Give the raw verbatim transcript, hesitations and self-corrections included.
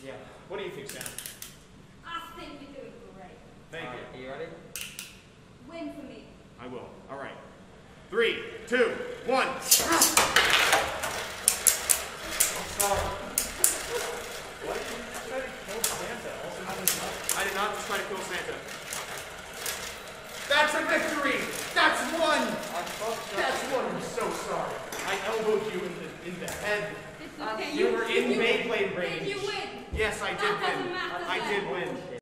Yeah. What do you think, Sam? I think you're doing great. Thank All you. right, are you ready? Win for me. I will. All right. Three, two, one. I'm sorry. What? You tried to kill Santa. Also, I did not. I did not just try to kill Santa. That's a victory. That's one. I fucked up. That's one. I'm so sorry. I elbowed you in the in the head. It's okay. You were in you, Beyblade range. Did you win? Yes, I did That doesn't win. matter I then. did win.